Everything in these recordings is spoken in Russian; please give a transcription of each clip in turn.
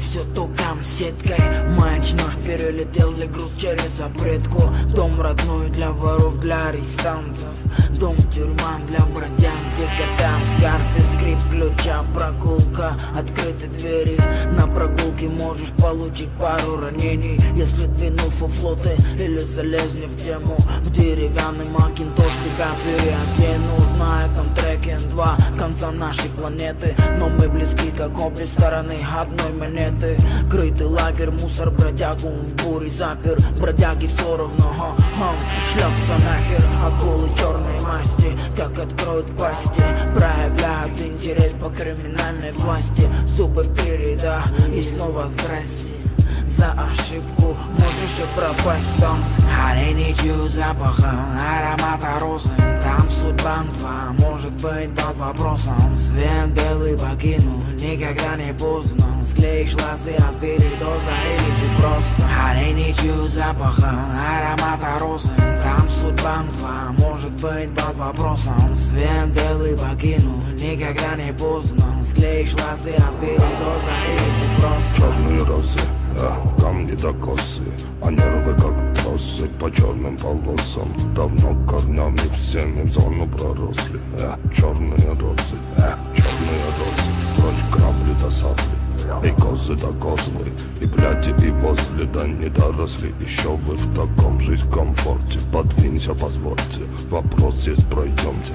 все током сеткой. Маячнешь, перелетел ли груз через запретку. Дом родной для воров, для арестантов. Дом тюрьма для бродяг, декадант. Карты, скрип ключа, прогулка, открыты двери. На прогулке можешь получить пару ранений, если двинул фуфлоты или залез не в тему. В деревянный макинтош тебя переоденут. На этом треке два конца нашей планеты, но мы близки как обе стороны одной монеты. Крытый лагерь, мусор, бродягу в буре запер. Бродяги все равно шлялся нахер. Акулы черной масти, как откроют пасти, проявляют интерес по криминальной власти. Зубы в 3 ряда и снова здрасте. За ошибку можешь и пропасть там. Олени чуют запаха, аромата розы. Там судьба твоя может быть под вопросом. Свет белый покинул, никогда не поздно. Склеишь ласты от передоза или же просто. Олени чуют запаха, аромата розы. Там судьба твоя может быть под вопросом. Свет белый покинул, никогда не поздно. Склеишь ласты от передоза или же просто. Черные розы, камни до косы, а нервы как тросы по черным полосам. Давно корнями всеми в зону проросли. Черные розы, черные розы, прочь грабли до сабли, и козы до козлы, и бляди, и возле, да не доросли. Еще вы в таком жизнь комфорте. Подвинься, позвольте, вопрос есть, пройдемте.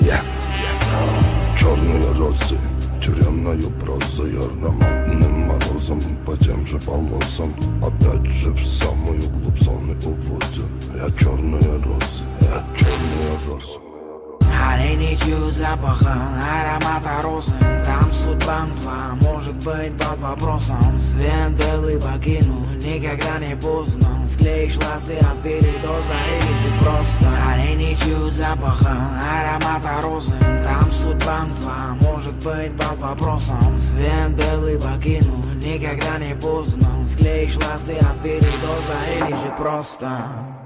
Черные розы, тюремною прозой, ароматным морозом по тем же полосам. Опять же в самую глубь зоны уводят. Я черные розы, я черные розы. Олени чуют запаха, аромата розы. Там судьба твоя может быть под вопросом. Свет белый покинул, никогда не поздно. Склеишь ласты от передоза или же просто. Олени чуют запаха, аромата розы. Там судьба твоя может быть под вопросом. Свет белый покинул, никогда не поздно. Склеишь ласты от передоза или же просто.